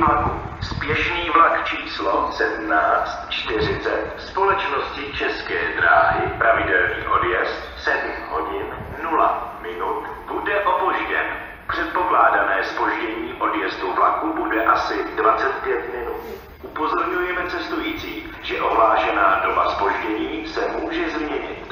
vlaku. Spěšný vlak číslo 1740 společnosti České dráhy, pravidelný odjezd 7 hodin 0 minut, bude opožděn. Předpokládané zpoždění odjezdu vlaku bude asi 25 minut. Upozorňujeme cestující, že ohlášená doba zpoždění se může změnit.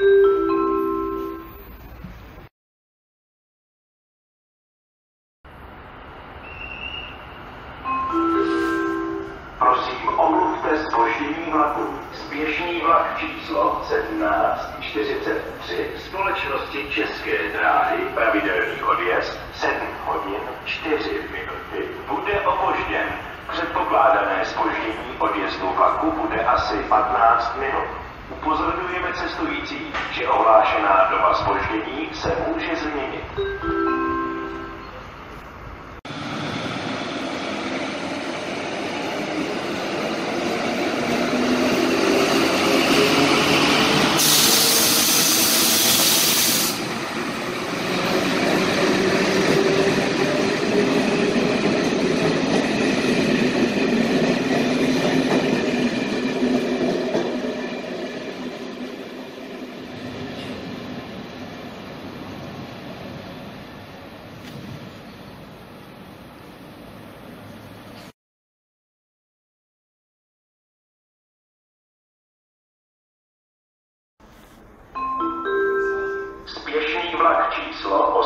Prosím, omluvte zpoždění vlaku. Spěšný vlak číslo 1743 společnosti České dráhy, pravidelný odjezd 7 hodin 4 minuty, bude opožděn. Předpokládané zpoždění odjezdu vlaku bude asi 15 minut. Upozorňujeme cestující, že ohlášená doba zpoždění se může změnit. Spěšný vlak číslo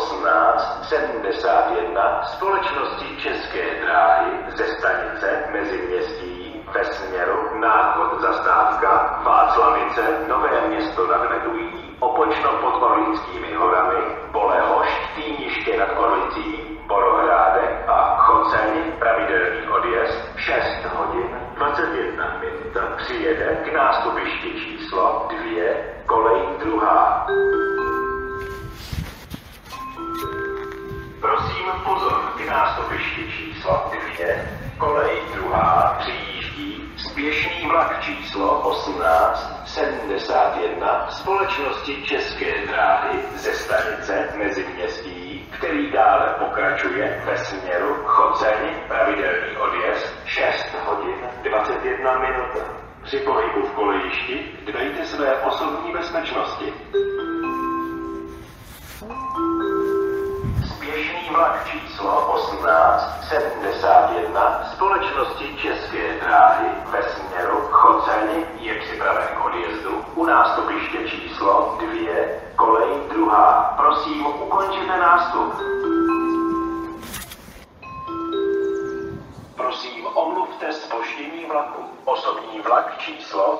1871 společnosti České dráhy ze stanice Meziměstí ve směru Náchod zastávka Václavice Nové Město nad Medují, Opočno pod Orlickými horami, Bolehoš, Týniště nad Orlicí, Borohrádek a Choceň, pravidelný odjezd 6 hodin 21 minut, přijede k nástupišti číslo 2, kolej 2. Prosím pozor, k nástupišti číslo 2, kolej 2, přijíždí spěšný vlak číslo 1871 společnosti České dráhy ze stanice Meziměstí, který dále pokračuje ve směru Choceň, pravidelný odjezd 6 hodin 21 minut. Při pohybu v kolejišti dbejte své osobní bezpečnosti. Spěšný vlak číslo 1871 společnosti České dráhy ve směru Choceň je připraven k odjezdu u nástupiště číslo 2, kolej 2. Prosím, ukončete nástup. Prosím, omluvte zpoždění vlaku. Osobní vlak číslo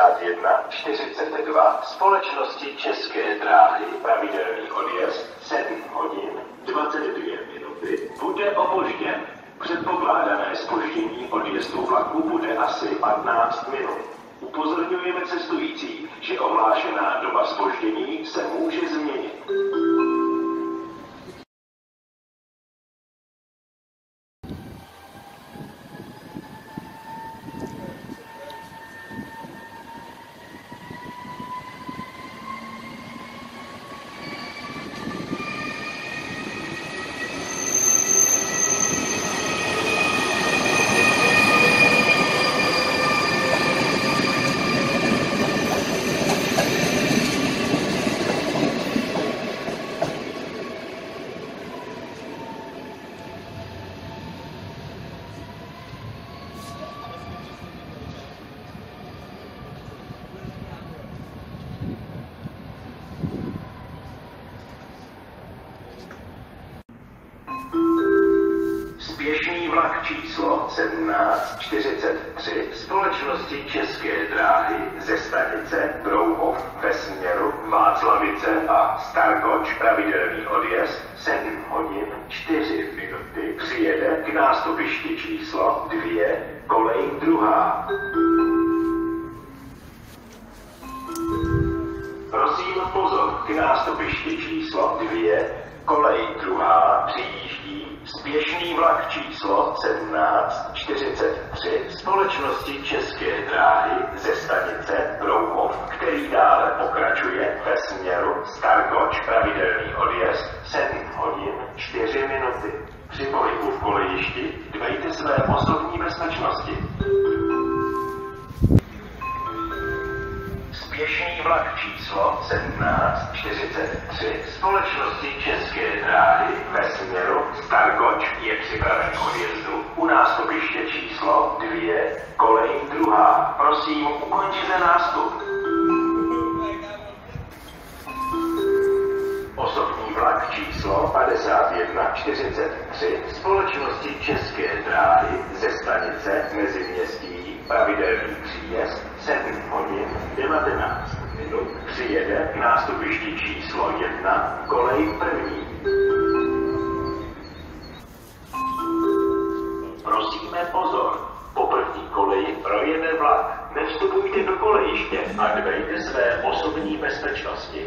5142 společnosti České dráhy, pravidelný odjezd 7 hodin 22 minuty, bude opožděn. Předpokládané zpoždění odjezdu vlaku bude asi 15 minut. Upozorňujeme cestující, že ohlášená doba zpoždění se může změnit. Spěšný vlak číslo 1743 společnosti České dráhy ze stanice Brouhov ve směru Václavice a Starkoč, pravidelný odjezd 7 hodin 4 minuty, přijede k nástupišti číslo 2, kolej 2. Prosím pozor, k nástupišti číslo 2, kolej 2, přijíždí spěšný vlak číslo 1743 společnosti České dráhy ze stanice Brouhov, který dále pokračuje ve směru Starkoč, pravidelný odjezd 7 hodin 4 minuty. Při pohybu v kolejišti dbejte své osobní společnosti České dráhy ve směru Stargoč je připraven k odjezdu u nástupiště číslo 2, kolej 2. Prosím, ukončete nástup. Osobní vlak číslo 5143 společnosti České dráhy ze stanice Meziměstí pravidelný příjezd 7 hodin 19 minut přijede k nástupišti číslo 1, kolej 1. Prosíme pozor, po první koleji projede vlak. Nevstupujte do kolejiště a dbejte své osobní bezpečnosti.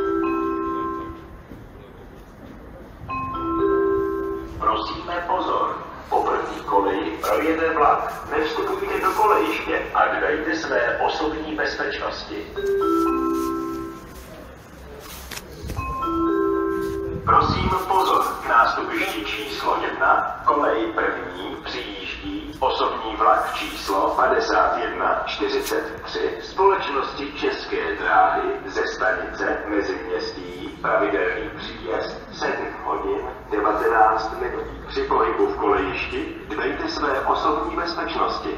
Prosíme pozor, po první koleji projede vlak. Nevstupujte do kolejiště a dbejte své osobní bezpečnosti. Prosím pozor, k nástupišti číslo 1, kolej 1, přijíždí osobní vlak číslo 5143 společnosti České dráhy ze stanice Meziměstí pravidelný příjezd 7 hodin 19 minut. Při pohybu v kolejišti dbejte své osobní bezpečnosti.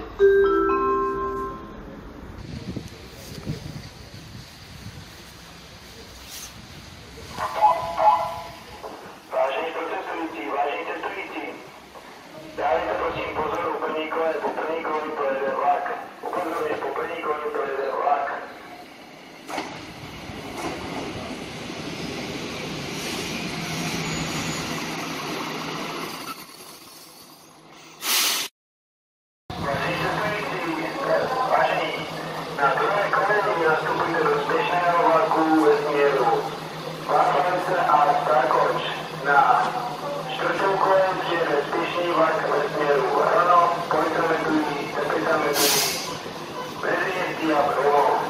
Vážení cestující, dávajte prosím pozor u první koleje, po první koleji projede vlak. Upozorňuji, po první koleji projede vlak. Vážení, na druhé koleji nastupujte do spěšného vlaku ve směru Václavice a Starkoč. Na čtvrtou koleji přijede spěšný vlak ve směru Hronov, Politrometují, Teplicametují, Meziměstí a Brno.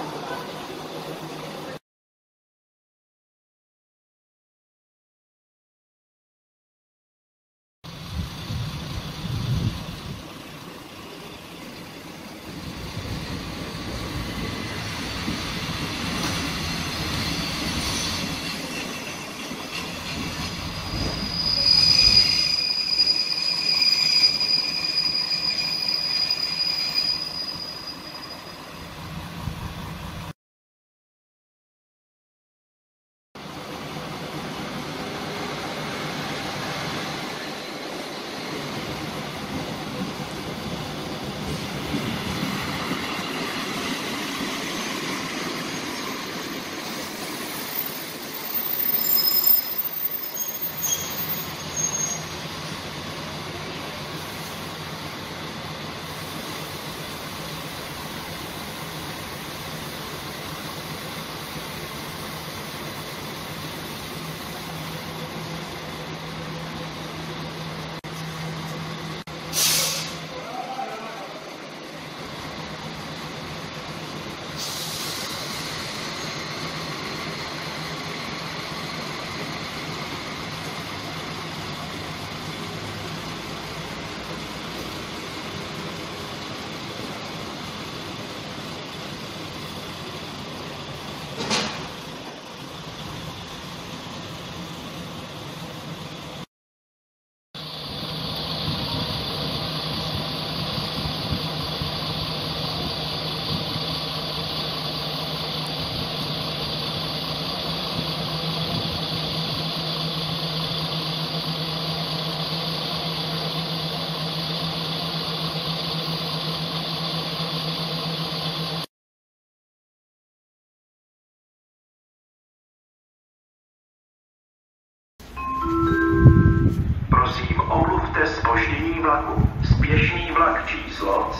Prosím, omluvte zpoždění vlaku. Spěšný vlak číslo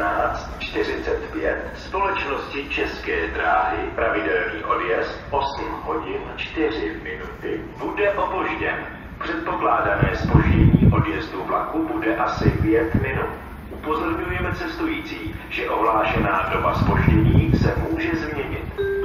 1745 společnosti České dráhy, pravidelný odjezd 8 hodin 4 minuty, bude opožděn. Předpokládané zpoždění odjezdu vlaku bude asi 5 minut. Upozorňujeme cestující, že ohlášená doba zpoždění se může změnit.